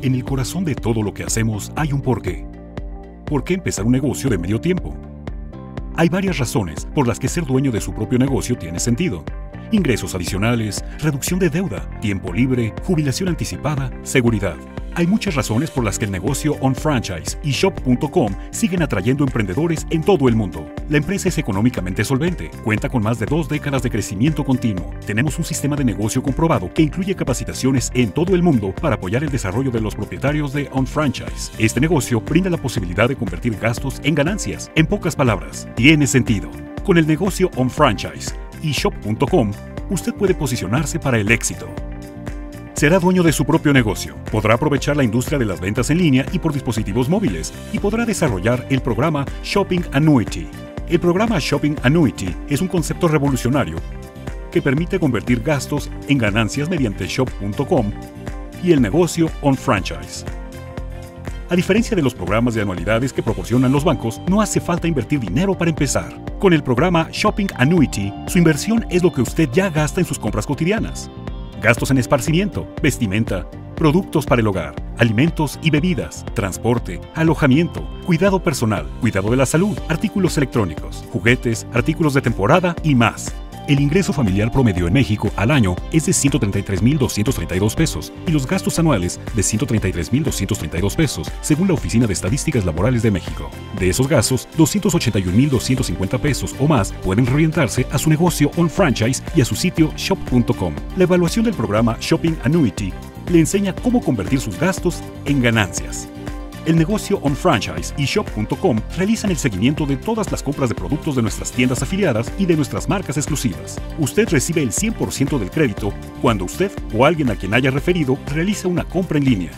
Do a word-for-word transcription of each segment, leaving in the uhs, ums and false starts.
En el corazón de todo lo que hacemos hay un porqué. ¿Por qué empezar un negocio de medio tiempo? Hay varias razones por las que ser dueño de su propio negocio tiene sentido. Ingresos adicionales, reducción de deuda, tiempo libre, jubilación anticipada, seguridad. Hay muchas razones por las que el negocio OnFranchise y Shop punto com siguen atrayendo emprendedores en todo el mundo. La empresa es económicamente solvente, cuenta con más de dos décadas de crecimiento continuo. Tenemos un sistema de negocio comprobado que incluye capacitaciones en todo el mundo para apoyar el desarrollo de los propietarios de OnFranchise. Este negocio brinda la posibilidad de convertir gastos en ganancias. En pocas palabras, tiene sentido. Con el negocio OnFranchise y Shop punto com, usted puede posicionarse para el éxito. Será dueño de su propio negocio, podrá aprovechar la industria de las ventas en línea y por dispositivos móviles, y podrá desarrollar el programa Shopping Annuity. El programa Shopping Annuity es un concepto revolucionario que permite convertir gastos en ganancias mediante Shop punto com y el negocio OnFranchise. A diferencia de los programas de anualidades que proporcionan los bancos, no hace falta invertir dinero para empezar. Con el programa Shopping Annuity, su inversión es lo que usted ya gasta en sus compras cotidianas. Gastos en esparcimiento, vestimenta, productos para el hogar, alimentos y bebidas, transporte, alojamiento, cuidado personal, cuidado de la salud, artículos electrónicos, juguetes, artículos de temporada y más. El ingreso familiar promedio en México al año es de ciento treinta y tres mil doscientos treinta y dos pesos y los gastos anuales de ciento treinta y tres mil doscientos treinta y dos pesos, según la Oficina de Estadísticas Laborales de México. De esos gastos, doscientos ochenta y un mil doscientos cincuenta pesos o más pueden reorientarse a su negocio OnFranchise y a su sitio Shop punto com. La evaluación del programa Shopping Annuity le enseña cómo convertir sus gastos en ganancias. El negocio OnFranchise y Shop punto com realizan el seguimiento de todas las compras de productos de nuestras tiendas afiliadas y de nuestras marcas exclusivas. Usted recibe el cien por ciento del crédito cuando usted o alguien a quien haya referido realiza una compra en línea.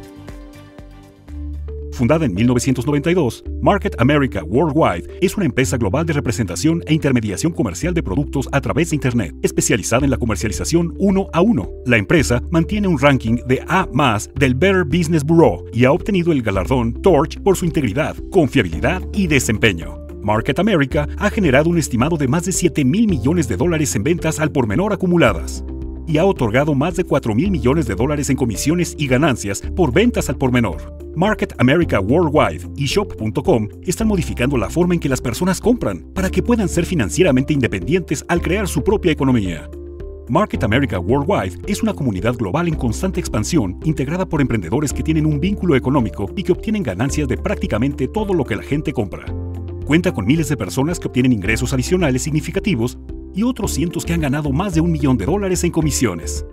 Fundada en mil novecientos noventa y dos, Market America Worldwide es una empresa global de representación e intermediación comercial de productos a través de Internet, especializada en la comercialización uno a uno. La empresa mantiene un ranking de A más del Better Business Bureau y ha obtenido el galardón Torch por su integridad, confiabilidad y desempeño. Market America ha generado un estimado de más de siete mil millones de dólares en ventas al por menor acumuladas y ha otorgado más de cuatro mil millones de dólares en comisiones y ganancias por ventas al por menor. Market America Worldwide y Shop punto com están modificando la forma en que las personas compran para que puedan ser financieramente independientes al crear su propia economía. Market America Worldwide es una comunidad global en constante expansión, integrada por emprendedores que tienen un vínculo económico y que obtienen ganancias de prácticamente todo lo que la gente compra. Cuenta con miles de personas que obtienen ingresos adicionales significativos y otros cientos que han ganado más de un millón de dólares en comisiones.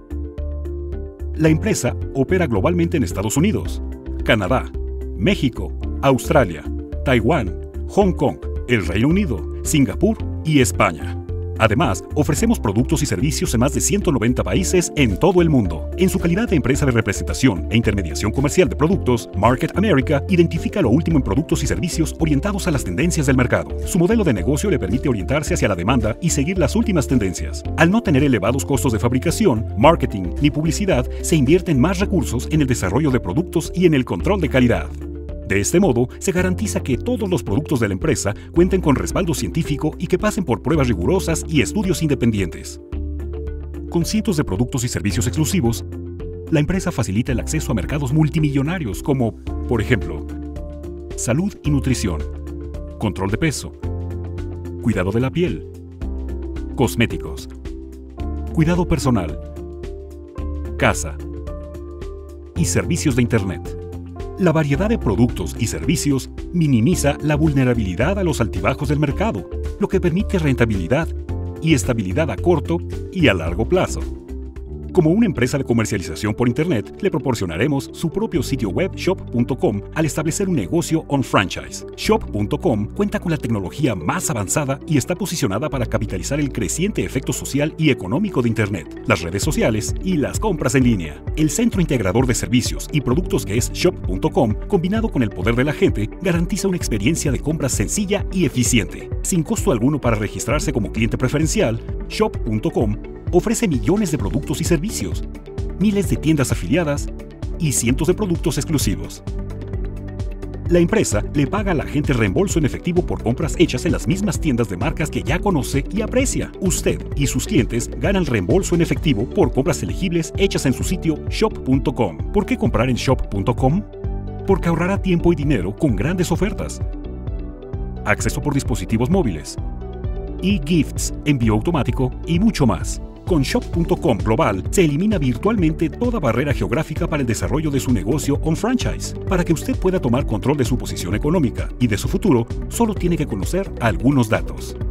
La empresa opera globalmente en Estados Unidos, Canadá, México, Australia, Taiwán, Hong Kong, el Reino Unido, Singapur y España. Además, ofrecemos productos y servicios en más de ciento noventa países en todo el mundo. En su calidad de empresa de representación e intermediación comercial de productos, Market America identifica lo último en productos y servicios orientados a las tendencias del mercado. Su modelo de negocio le permite orientarse hacia la demanda y seguir las últimas tendencias. Al no tener elevados costos de fabricación, marketing ni publicidad, se invierten más recursos en el desarrollo de productos y en el control de calidad. De este modo, se garantiza que todos los productos de la empresa cuenten con respaldo científico y que pasen por pruebas rigurosas y estudios independientes. Con cientos de productos y servicios exclusivos, la empresa facilita el acceso a mercados multimillonarios como, por ejemplo, salud y nutrición, control de peso, cuidado de la piel, cosméticos, cuidado personal, casa y servicios de Internet. La variedad de productos y servicios minimiza la vulnerabilidad a los altibajos del mercado, lo que permite rentabilidad y estabilidad a corto y a largo plazo. Como una empresa de comercialización por Internet, le proporcionaremos su propio sitio web Shop punto com al establecer un negocio OnFranchise. Shop punto com cuenta con la tecnología más avanzada y está posicionada para capitalizar el creciente efecto social y económico de Internet, las redes sociales y las compras en línea. El centro integrador de servicios y productos que es Shop punto com, combinado con el poder de la gente, garantiza una experiencia de compras sencilla y eficiente. Sin costo alguno para registrarse como cliente preferencial, Shop punto com ofrece millones de productos y servicios, miles de tiendas afiliadas y cientos de productos exclusivos. La empresa le paga a la gente reembolso en efectivo por compras hechas en las mismas tiendas de marcas que ya conoce y aprecia. Usted y sus clientes ganan reembolso en efectivo por compras elegibles hechas en su sitio shop punto com. ¿Por qué comprar en shop punto com? Porque ahorrará tiempo y dinero con grandes ofertas. Acceso por dispositivos móviles, e-gifts, envío automático y mucho más. Con shop punto com Global se elimina virtualmente toda barrera geográfica para el desarrollo de su negocio on-franchise. Para que usted pueda tomar control de su posición económica y de su futuro, solo tiene que conocer algunos datos.